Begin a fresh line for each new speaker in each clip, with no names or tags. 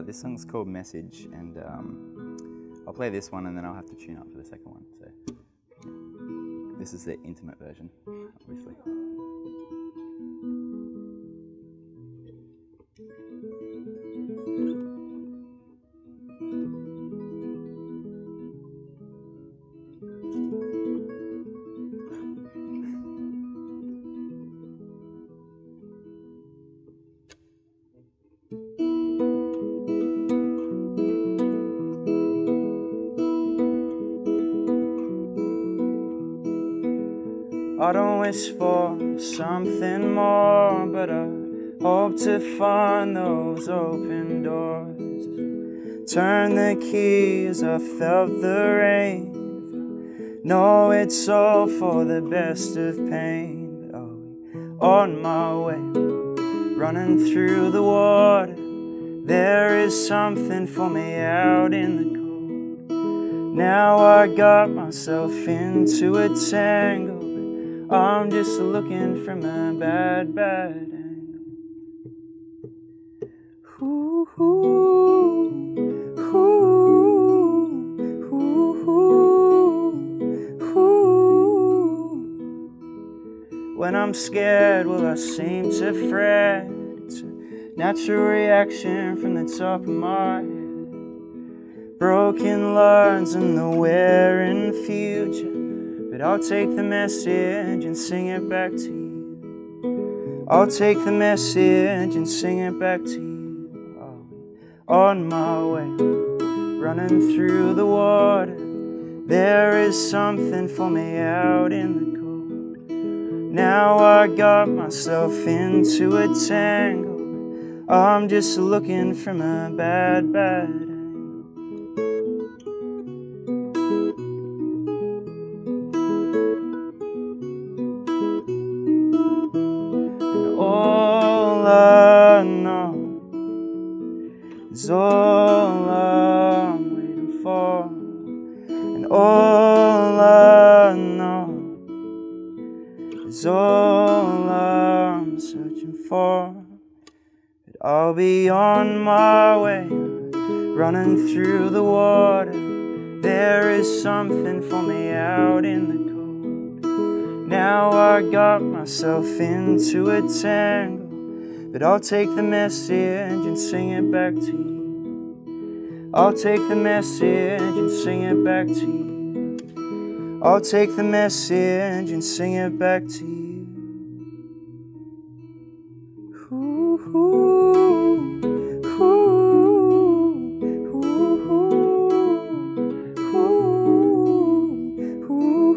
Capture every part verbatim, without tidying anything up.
this song's called Message, and um, I'll play this one and then I'll have to tune up for the second one. So this is the intimate version, obviously. I don't wish for something more, but I hope to find those open doors. Turn the key as I felt the rain. Know it's all for the best of pain, but I'll be on my way, running through the water. There is something for me out in the cold. Now I got myself into a tangle. I'm just looking from a bad, bad angle. Ooh, ooh, ooh, ooh, ooh. When I'm scared, well, I seem to fret. It's a natural reaction from the top of my head. Broken lines and the wearing future. But I'll take the message and sing it back to you. I'll take the message and sing it back to you. Oh, on my way, running through the water. There is something for me out in the cold. Now I got myself into a tangle. I'm just looking from a bad, bad angle. All I know is all I'm waiting for, and all I know is all I'm searching for. But I'll be on my way, running through the water. There is something for me out in the cold. Now I got myself into a tangle, but I'll take the message and sing it back to you. I'll take the message and sing it back to you. I'll take the message and sing it back to you. Ooh, ooh, ooh, ooh, ooh, ooh,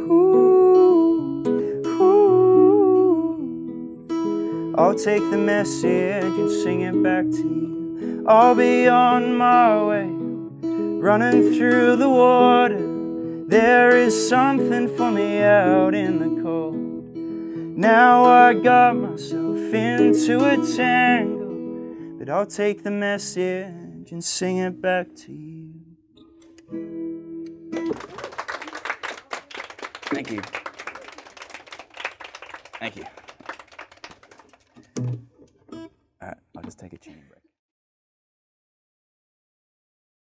ooh. I'll take the message and sing it back to you. I'll be on my way, running through the water. There is something for me out in the cold. Now I got myself into a tangle, but I'll take the message and sing it back to you. Thank you. Thank you.